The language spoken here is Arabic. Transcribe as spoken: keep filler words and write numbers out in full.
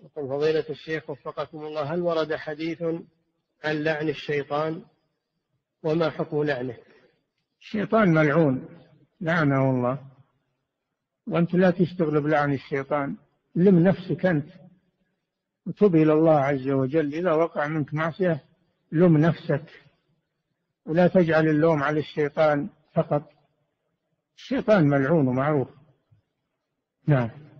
يقول فضيلة الشيخ وفقكم الله، هل ورد حديث عن لعن الشيطان وما حكم لعنه؟ الشيطان ملعون لعنه الله، وأنت لا تشتغل بلعن الشيطان، لم نفسك أنت وتب إلى الله عز وجل. إذا وقع منك معصية لم نفسك، ولا تجعل اللوم على الشيطان فقط، الشيطان ملعون ومعروف. نعم.